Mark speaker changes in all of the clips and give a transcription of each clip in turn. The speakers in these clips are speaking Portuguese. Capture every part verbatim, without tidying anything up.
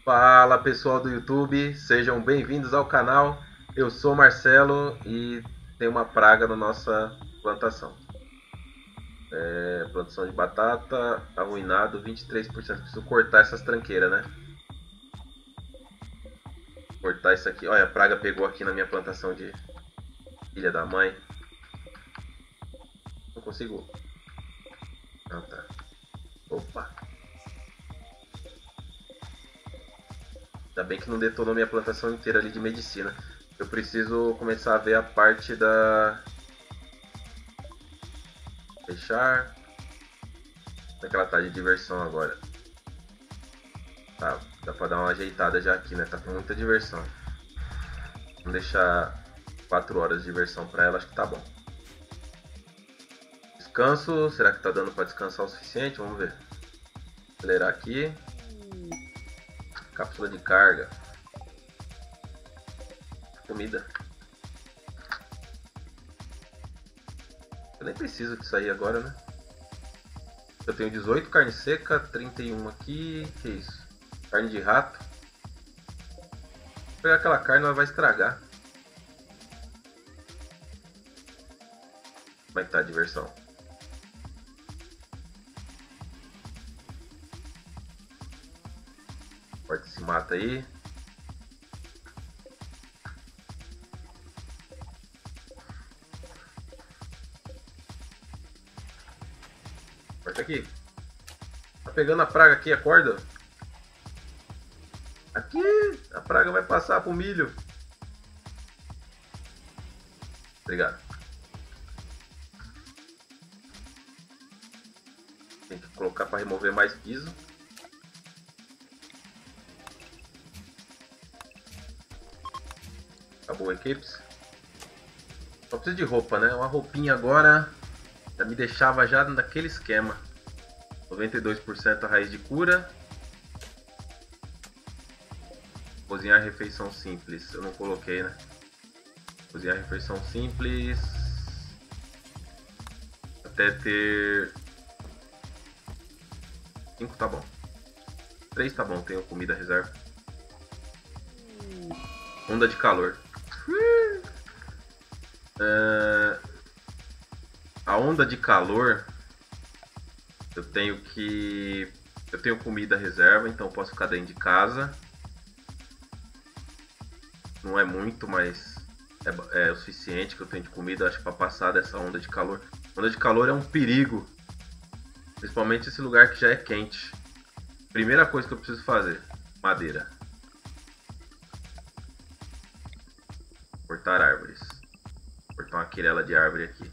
Speaker 1: Fala pessoal do YouTube, sejam bem-vindos ao canal. Eu sou Marcelo e tem uma praga na nossa plantação. É, plantação de batata, arruinado vinte e três por cento. Preciso cortar essas tranqueiras, né? Cortar isso aqui. Olha, a praga pegou aqui na minha plantação de filha da mãe. Não consigo. Ah, tá. Opa. Ainda bem que não detonou minha plantação inteira ali de medicina. Eu preciso começar a ver a parte da... Fechar. Como é que ela tá de diversão agora? Tá, dá pra dar uma ajeitada já aqui, né? Tá com muita diversão. Vamos deixar quatro horas de diversão pra ela, acho que tá bom. Descanso, será que tá dando pra descansar o suficiente? Vamos ver. Acelerar aqui. Cápsula de carga. Comida. Eu nem preciso disso aí agora, né? Eu tenho dezoito carne seca, trinta e um aqui. Que isso? Carne de rato. Vou pegar aquela carne, ela vai estragar. Como é que tá a diversão? Corta esse mato aí. Corta aqui. Tá pegando a praga aqui, acorda. Aqui, a praga vai passar pro milho. Obrigado. Tem que colocar para remover mais piso. Acabou o equipes. Só preciso de roupa, né? Uma roupinha agora já me deixava já naquele esquema. noventa e dois por cento a raiz de cura. Cozinhar refeição simples. Eu não coloquei, né? Cozinhar refeição simples. Até ter... cinco tá bom. três tá bom, tenho comida reserva. Onda de calor. Uh, a onda de calor, eu tenho que... Eu tenho comida reserva, então posso ficar dentro de casa. Não é muito, mas é, é o suficiente que eu tenho de comida, acho, para passar dessa onda de calor. Onda de calor é um perigo, principalmente esse lugar que já é quente. Primeira coisa que eu preciso fazer: madeira. Cortar árvores. Cortar uma quirela de árvore aqui.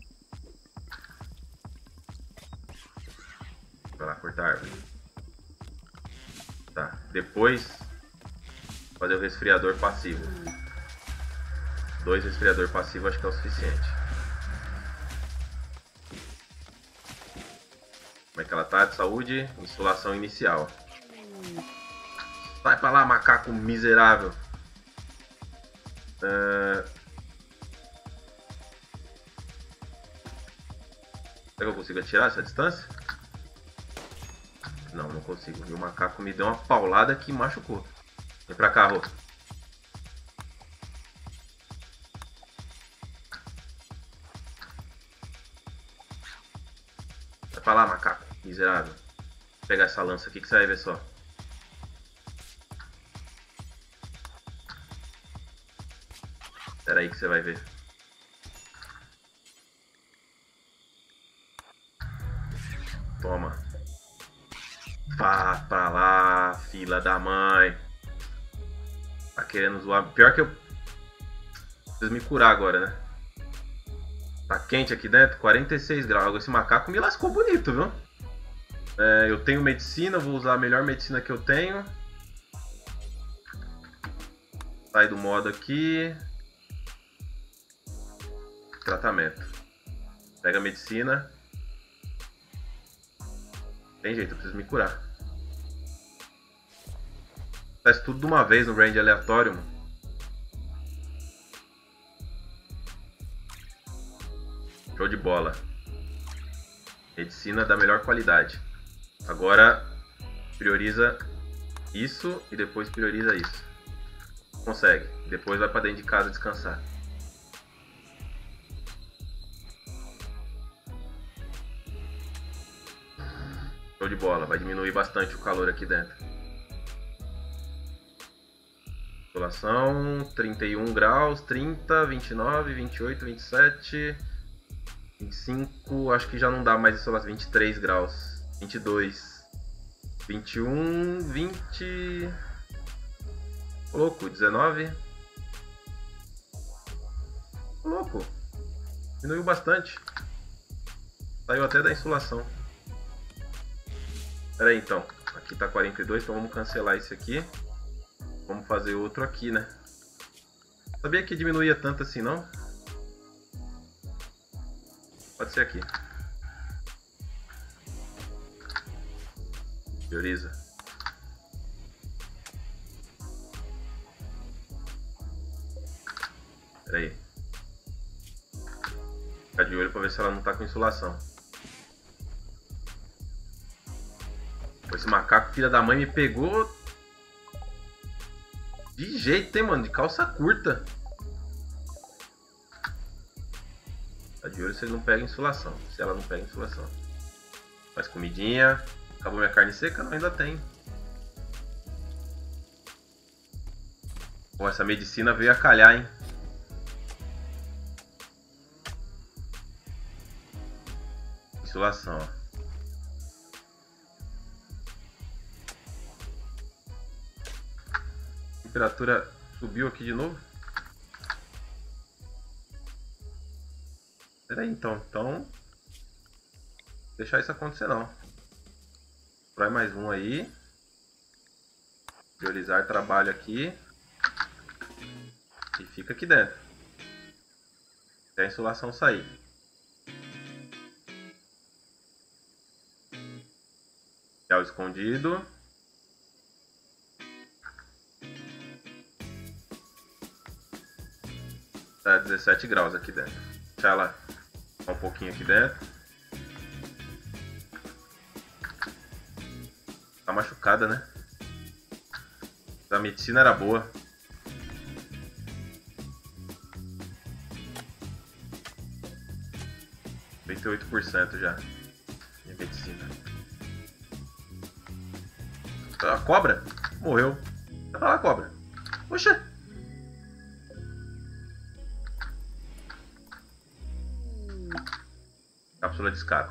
Speaker 1: Vai lá, cortar árvore. Tá, depois fazer o resfriador passivo. Dois resfriador passivo acho que é o suficiente. Como é que ela tá de saúde? Insolação inicial. Sai pra lá, macaco miserável. Uh... Será que eu consigo atirar essa distância? Não, não consigo. E o macaco me deu uma paulada que machucou. Vem pra cá, Rô. Vai pra lá, macaco miserável. Vou pegar essa lança aqui que você vai ver só. Espera aí que você vai ver. Toma. Vá pra lá, fila da mãe. Tá querendo zoar. Pior que eu preciso me curar agora, né? Tá quente aqui dentro, quarenta e seis graus. Esse macaco me lascou bonito, viu? É, eu tenho medicina, vou usar a melhor medicina que eu tenho. Sai do modo aqui. Tratamento. Pega a medicina. Tem jeito, eu preciso me curar. Faz tudo de uma vez no range aleatório, mano. Show de bola. Medicina da melhor qualidade. Agora prioriza isso e depois prioriza isso. Consegue. Depois vai pra dentro de casa descansar. Show de bola. Vai diminuir bastante o calor aqui dentro. Insolação, trinta e um graus, trinta, vinte e nove, vinte e oito, vinte e sete, vinte e cinco, acho que já não dá mais insolação, vinte e três graus, vinte e dois, vinte e um, vinte, louco, dezenove, louco, diminuiu bastante, saiu até da insolação. Pera aí então, aqui tá quarenta e dois, então vamos cancelar esse aqui. Vamos fazer outro aqui, né? Sabia que diminuía tanto assim, não? Pode ser aqui. Prioriza. Pera aí. Ficar de olho pra ver se ela não tá com insolação. Esse macaco, filha da mãe, me pegou de jeito, hein, mano? De calça curta. Tá de olho se ele não pega insolação. Se ela não pega insolação. Faz comidinha. Acabou minha carne seca? Não, ainda tem. Bom, essa medicina veio a calhar, hein? Insolação, ó. A temperatura subiu aqui de novo. Pera aí, então. Então, deixar isso acontecer não. Vai mais um aí. Priorizar trabalho aqui. E fica aqui dentro. Até a insolação sair. Gel escondido. Tá dezessete graus aqui dentro. Deixa ela um pouquinho aqui dentro. Tá machucada, né? A medicina era boa. noventa e oito por cento já. Minha medicina. A cobra? Morreu. Vai pra lá, cobra. Poxa. Cápsula de escape.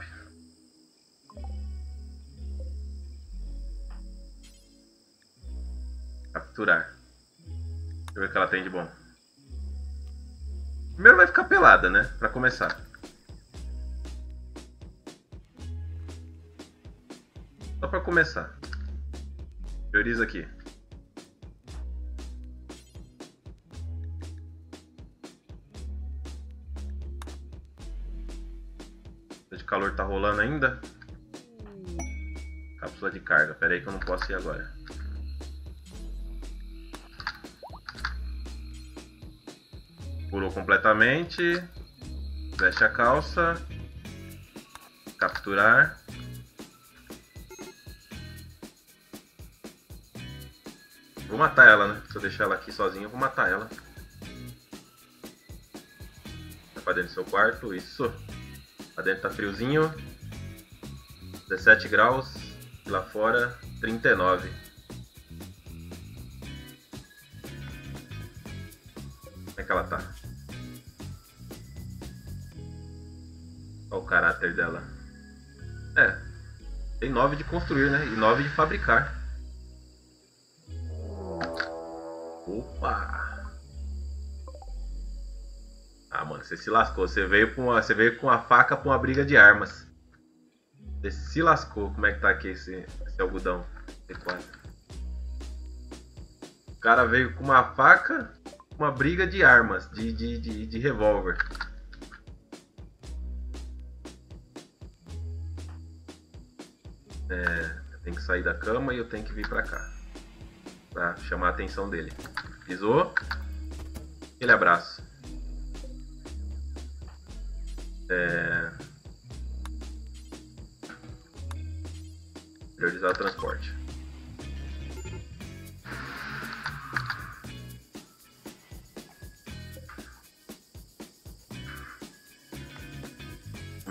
Speaker 1: Capturar. Deixa eu ver o que ela tem de bom. Primeiro vai ficar pelada, né? Pra começar. Só pra começar. Prioriza aqui. O calor tá rolando ainda. Cápsula de carga. Pera aí que eu não posso ir agora. Pulou completamente. Veste a calça. Capturar. Vou matar ela, né? Se eu deixar ela aqui sozinha, eu vou matar ela. Vai pra dentro do seu quarto. Isso. Lá dentro tá friozinho. dezessete graus. E lá fora, trinta e nove. Como é que ela tá? Olha o caráter dela. É. Tem nove de construir, né? E nove de fabricar. Opa! Ah, mano, você se lascou. Você veio com uma, você veio com a faca pra uma briga de armas. Você se lascou. Como é que tá aqui esse, esse algodão? O cara veio com uma faca, uma briga de armas, de, de, de, de revólver. É, eu tenho que sair da cama e eu tenho que vir pra cá. Pra chamar a atenção dele. Pisou. Aquele abraço. É... Priorizar o transporte.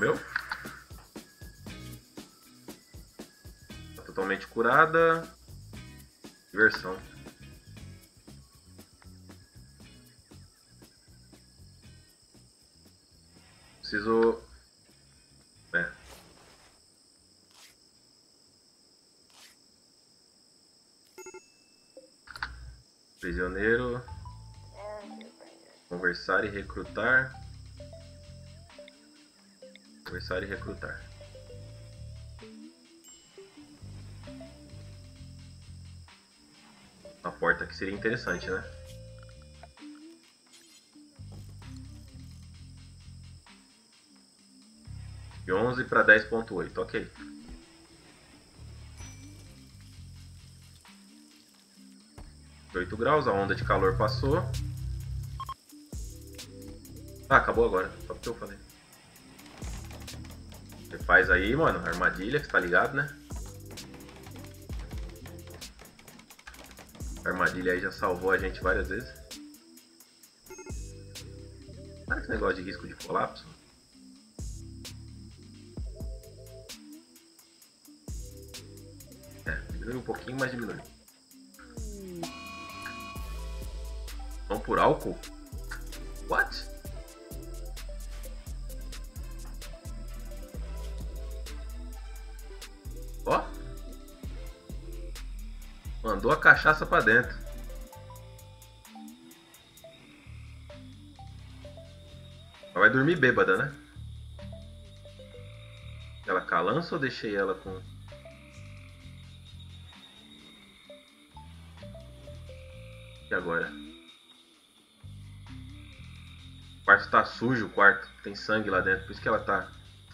Speaker 1: Morreu. Tá totalmente curada. Diversão. Preciso... É. Prisioneiro. Conversar e recrutar. Conversar e recrutar. Uma porta que seria interessante, né? De onze para dez ponto oito, ok. oito graus, a onda de calor passou. Ah, acabou agora, só porque eu falei. Você faz aí, mano, armadilha, você tá ligado, né? A armadilha aí já salvou a gente várias vezes. Olha que negócio de risco de colapso. É, diminui um pouquinho, mas diminui. Vamos por álcool? What? Ó. Mandou a cachaça pra dentro. Ela vai dormir bêbada, né? Ela calança ou deixei ela com... E agora? O quarto tá sujo, o quarto. Tem sangue lá dentro, por isso que ela tá...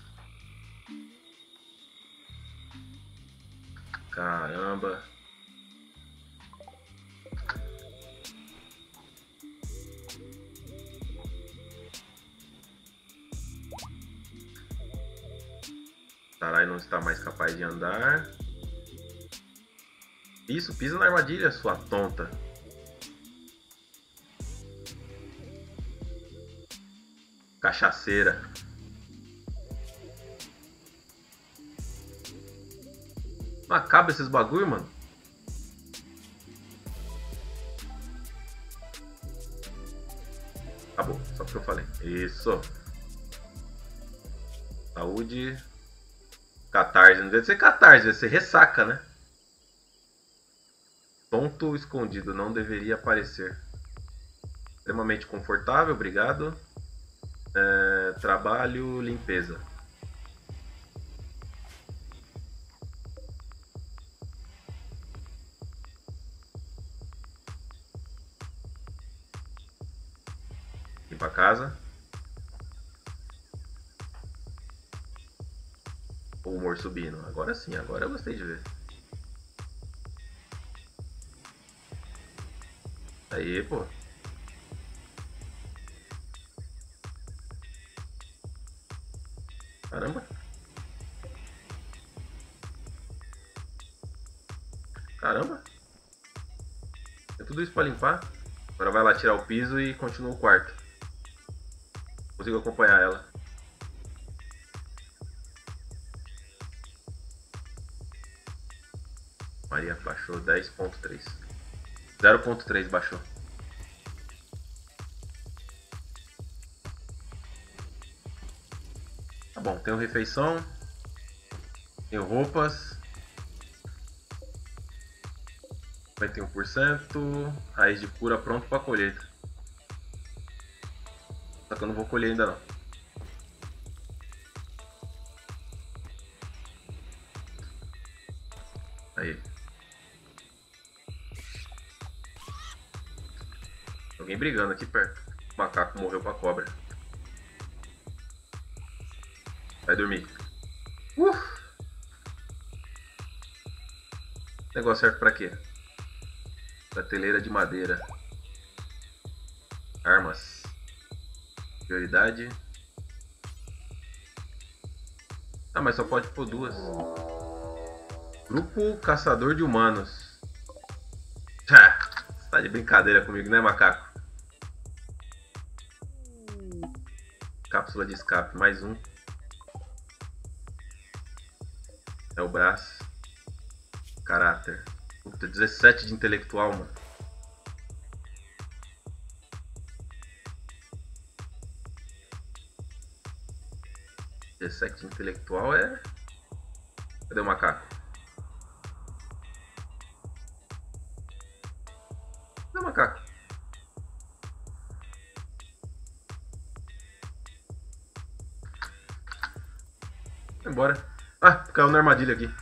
Speaker 1: Caramba. Sarai não está mais capaz de andar. Isso, pisa na armadilha, sua tonta. Cachaceira. Não acaba esses bagulho, mano. Acabou, só porque eu falei. Isso. Saúde. Catarse. Não deve ser catarse, deve ser ressaca, né? Ponto escondido, não deveria aparecer. Extremamente confortável, obrigado. É, trabalho, limpeza. Limpa a casa. O humor subindo. Agora sim, agora eu gostei de ver. Aí, pô. Caramba. Caramba. Tem tudo isso pra limpar. Agora vai lá tirar o piso e continua o quarto. Consigo acompanhar ela. Maria baixou dez ponto três. zero ponto três baixou. Tá bom, tenho refeição. Tenho roupas. cinquenta e um por cento. Raiz de cura pronto para colheita. Só que eu não vou colher ainda não. Aí. Alguém brigando aqui perto. O macaco morreu pra cobra. Vai dormir. Uh! O negócio serve pra quê? Prateleira de madeira. Armas. Prioridade. Ah, mas só pode pôr duas. Grupo Caçador de Humanos. Ah, você tá de brincadeira comigo, né, macaco? Cápsula de escape, mais um. É o braço. Caráter. Puta, dezessete de intelectual, mano. dezessete de intelectual é... Cadê o macaco? Cadê o macaco? Vai embora. Ah, caiu na armadilha aqui.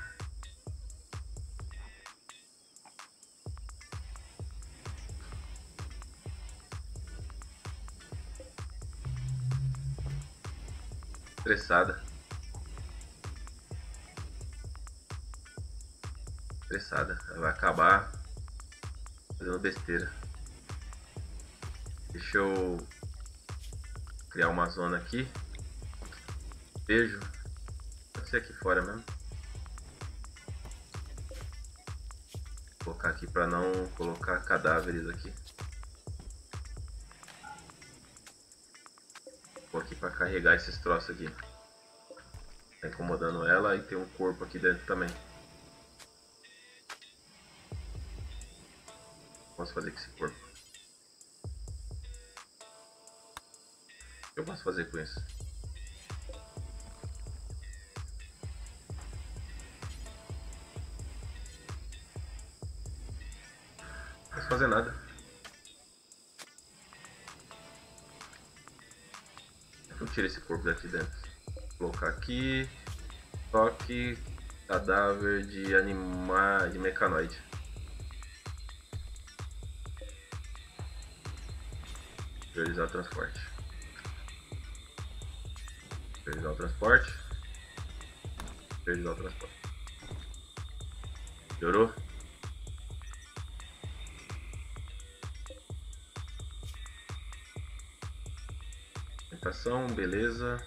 Speaker 1: Estressada. Estressada. Ela vai acabar fazendo besteira. Deixa eu criar uma zona aqui. Beijo. Pode ser aqui fora mesmo. Vou colocar aqui para não colocar cadáveres aqui. Vou aqui para carregar esses troços aqui. Tá incomodando ela e tem um corpo aqui dentro também. Posso fazer com esse corpo? O que eu posso fazer com isso? Não posso fazer nada. Eu tiro esse corpo daqui dentro. Vou colocar aqui. Toque. Cadáver de animal. De mecanoide. Priorizar o transporte. Priorizar o transporte. Priorizar o transporte. Melhorou? Alimentação, beleza.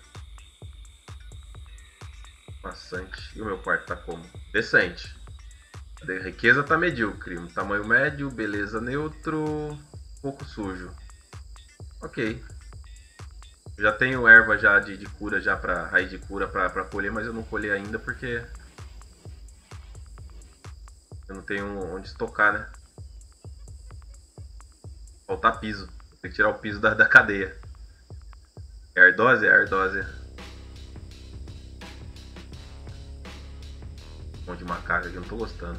Speaker 1: Maçante. E o meu quarto tá como? Decente. A riqueza tá medíocre. Tamanho médio, beleza neutro. Pouco sujo. Ok. Já tenho erva já de, de cura, já pra raiz de cura pra, pra colher, mas eu não colhi ainda porque eu não tenho onde estocar, né? Faltar piso. Tem que tirar o piso da, da cadeia. É ardósia? É ardósia. Um monte de macaco aqui, eu não tô gostando.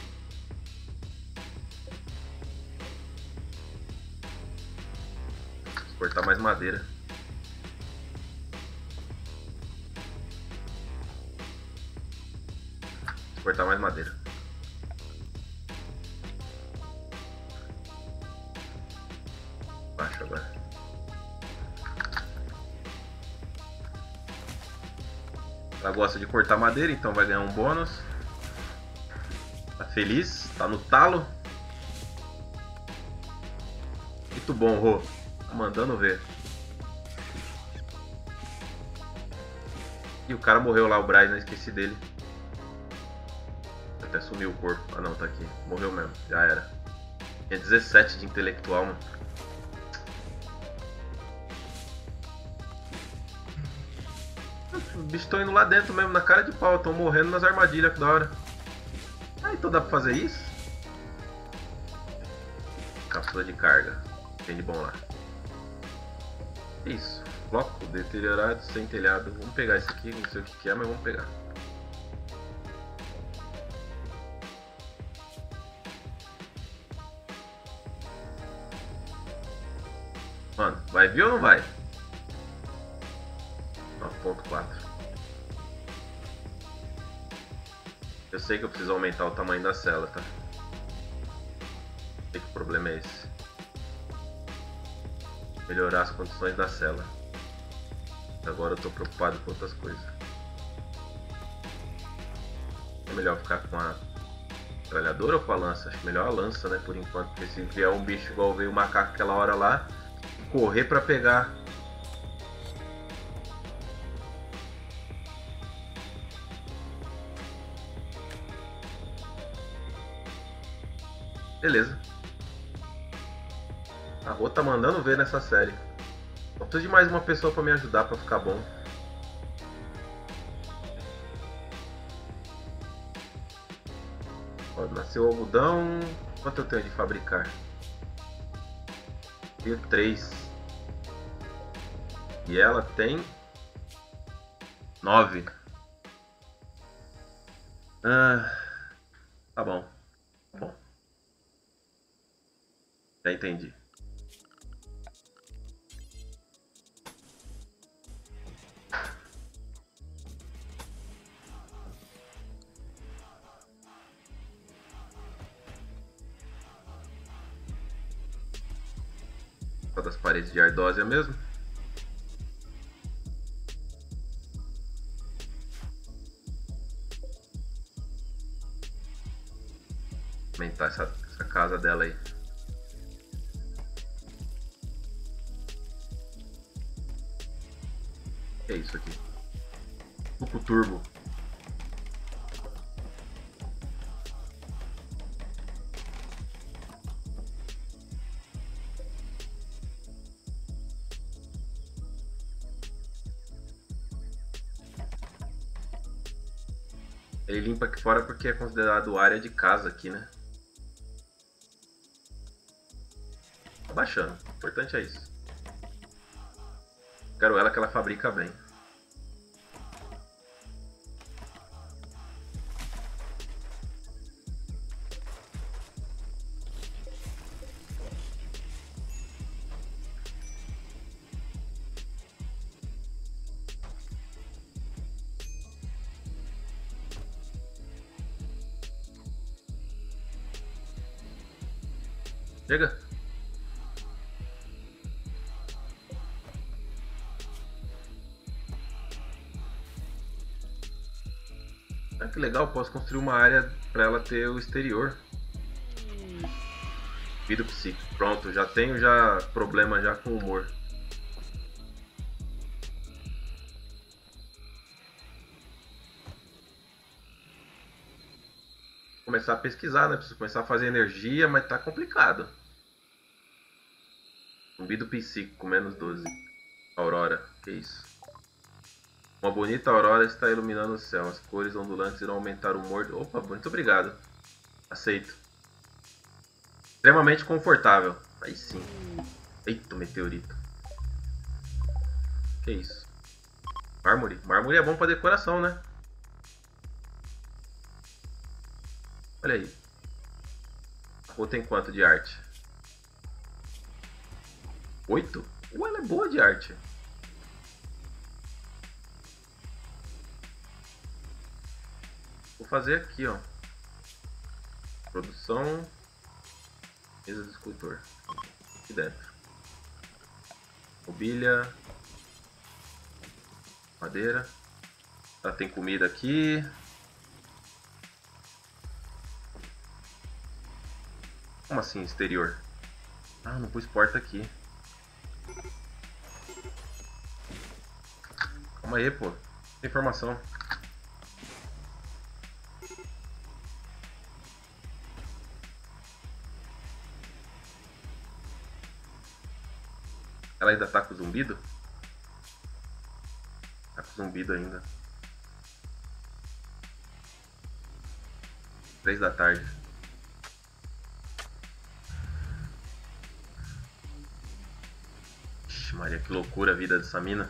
Speaker 1: Vou cortar mais madeira. Vou cortar mais madeira. Baixo agora. Ela gosta de cortar madeira, então vai ganhar um bônus. Tá feliz? Tá no talo? Muito bom, Rô. Tá mandando ver. E o cara morreu lá, o Braz, não esqueci dele. Até sumiu o corpo. Ah não, tá aqui. Morreu mesmo, já era. Tinha dezessete de intelectual, mano. Os bichos estão indo lá dentro mesmo, na cara de pau. Estão morrendo nas armadilhas, que da hora. Ah, então dá pra fazer isso? Cápsula de carga. Tem de bom lá. Isso. Bloco deteriorado, sem telhado. Vamos pegar isso aqui, não sei o que é, mas vamos pegar. Mano, vai vir ou não vai? nove ponto quatro. Eu sei que eu preciso aumentar o tamanho da cela, tá? Sei que o problema é esse. Melhorar as condições da cela. Agora eu tô preocupado com outras coisas. É melhor ficar com a metralhadora ou com a lança? Acho melhor a lança, né? Por enquanto, porque se vier um bicho igual veio o macaco aquela hora lá, correr pra pegar. Beleza. A Rô tá mandando ver nessa série. Eu preciso de mais uma pessoa pra me ajudar pra ficar bom. Nasceu algodão. Quanto eu tenho de fabricar? Tenho três. E ela tem nove. Ah, tá bom. Tá bom. Já entendi. Só das paredes de ardósia mesmo. Aumentar essa, essa casa dela aí. O que é isso aqui? Suco turbo. Ele limpa aqui fora porque é considerado área de casa aqui, né? Tá baixando. O importante é isso. Quero ela que ela fabrica bem. Chega. Ah, que legal, posso construir uma área para ela ter o exterior. Vidro psíquico. Pronto, já tenho já problema já com o humor. Começar a pesquisar, né? Preciso começar a fazer energia, mas tá complicado. Zumbido psíquico, menos doze. Aurora, que isso? Uma bonita aurora está iluminando o céu. As cores ondulantes irão aumentar o humor. Opa, muito obrigado. Aceito. Extremamente confortável. Aí sim. Eita, meteorito. Que isso? Mármore. Mármore é bom para decoração, né? Olha aí. A rua tem quanto de arte? Oito? Ué, ela é boa de arte. Vou fazer aqui, ó. Produção. Mesa de escultor. Aqui dentro. Mobília. Madeira. Tá, tem comida aqui. Como assim, exterior? Ah, não pus porta aqui. Calma aí, pô. Tem informação. Ela ainda tá com zumbido? Tá com zumbido ainda. Três da tarde. Ixi, Maria, que loucura a vida dessa mina.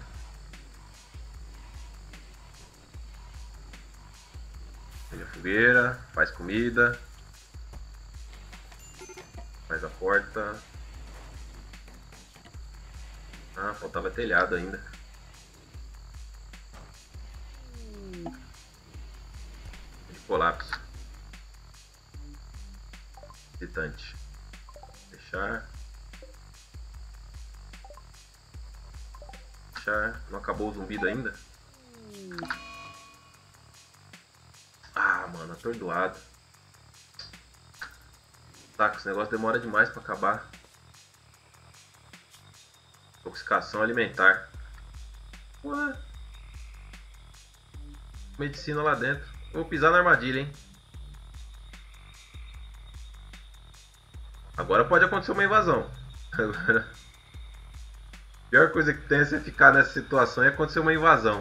Speaker 1: Tem a fogueira, faz comida. Faz a porta. Ah, faltava telhado ainda. De colapso. Irritante. Fechar. Fechar. Não acabou o zumbido ainda? Ah, mano, atordoado. Tá, esse negócio demora demais pra acabar. Intoxicação alimentar. Ué. Medicina lá dentro. Eu vou pisar na armadilha, hein? Agora pode acontecer uma invasão. Agora... A pior coisa que tem é você ficar nessa situação e acontecer uma invasão.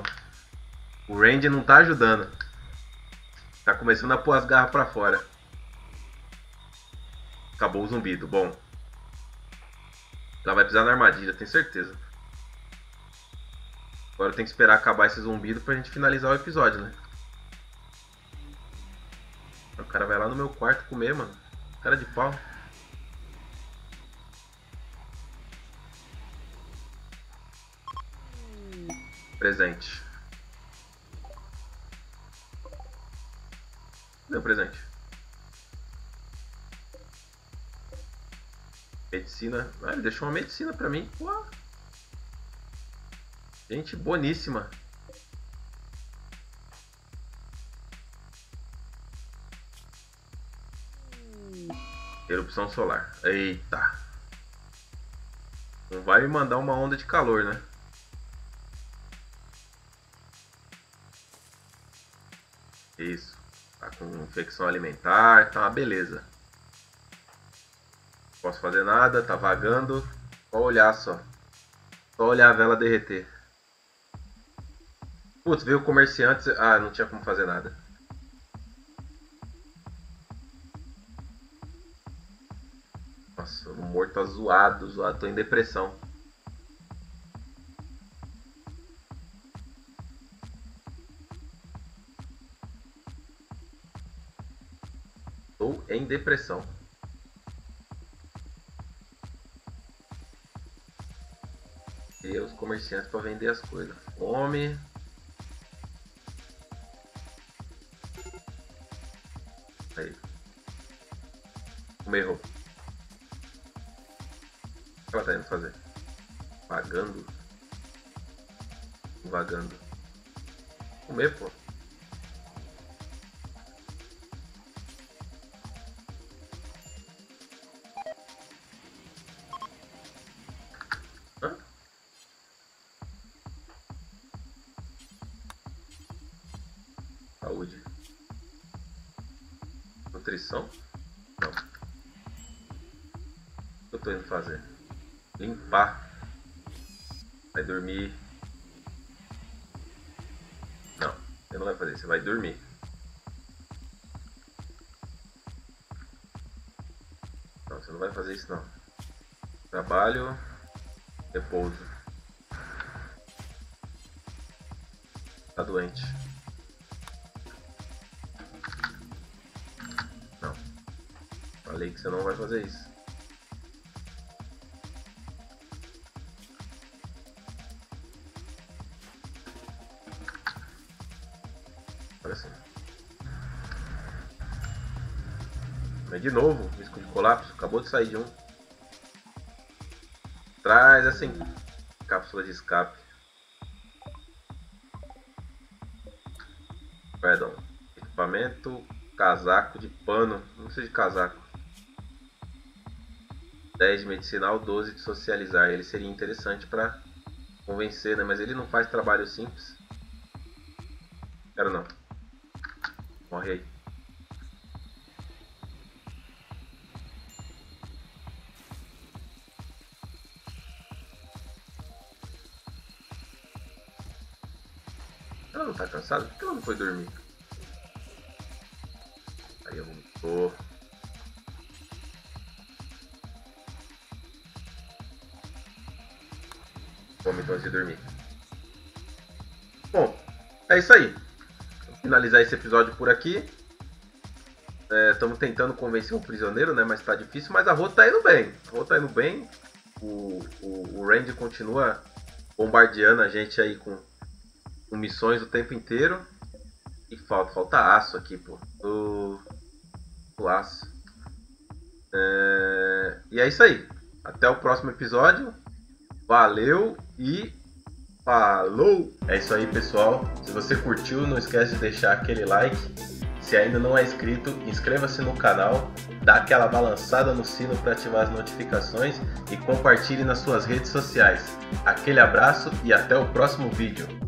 Speaker 1: O range não tá ajudando. Tá começando a pôr as garras pra fora. Acabou o zumbido. Bom. Ela vai pisar na armadilha, tenho certeza. Agora tem que esperar acabar esse zumbido pra gente finalizar o episódio, né? O cara vai lá no meu quarto comer, mano. Cara de pau. Presente. Cadê o presente? Medicina. Ah, ele deixou uma medicina pra mim. Uau. Gente boníssima. Erupção solar. Eita. Não vai me mandar uma onda de calor, né? Isso. Tá com infecção alimentar. Tá uma beleza. Não posso fazer nada. Tá vagando. Só olhar só. Só olhar a vela derreter. Putz, veio o comerciante. Ah, não tinha como fazer nada. Nossa, o humor tá zoado, zoado. Tô em depressão. Tô em depressão. E os comerciantes para vender as coisas. Fome. Aí. Como errou. O que ela tá indo fazer? Vagando. Vagando. Comer, pô. Hã? Saúde. Nutrição? Não. O que eu tô indo fazer? Limpar. Vai dormir. Não, você não vai fazer, você vai dormir. Não, você não vai fazer isso não. Trabalho, repouso. Tá doente. Não. Falei que você não vai fazer isso. Olha assim. Mas de novo, risco de colapso. Acabou de sair de um. Traz assim. Cápsula de escape. Perdão. Equipamento. Casaco de pano. Não sei de casaco. dez de medicinal, doze de socializar. Ele seria interessante para convencer, né? Mas ele não faz trabalho simples. Quero não. Morre aí. Ela não tá cansada? Por que ela não foi dormir? Aí eu vomitou. Vomitou antes de dormir. Bom, é isso aí. Vou finalizar esse episódio por aqui. Estamos é, tentando convencer um prisioneiro, né? Mas tá difícil. Mas a Rô tá indo bem. A Rô tá indo bem. O, o, o Randy continua bombardeando a gente aí com, com missões o tempo inteiro. E falta, falta aço aqui, pô. O, o aço. É, e é isso aí. Até o próximo episódio. Valeu e falou! É isso aí, pessoal. Se você curtiu, não esquece de deixar aquele like. Se ainda não é inscrito, inscreva-se no canal, dá aquela balançada no sino para ativar as notificações e compartilhe nas suas redes sociais. Aquele abraço e até o próximo vídeo.